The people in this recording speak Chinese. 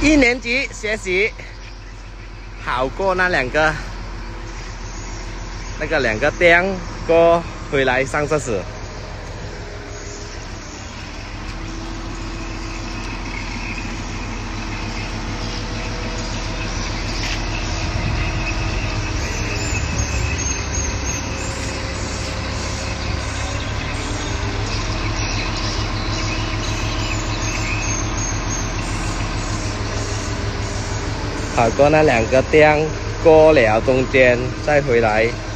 1年级学习好过那两个店过回来上厕所。好过那两个店，过了中间再回来。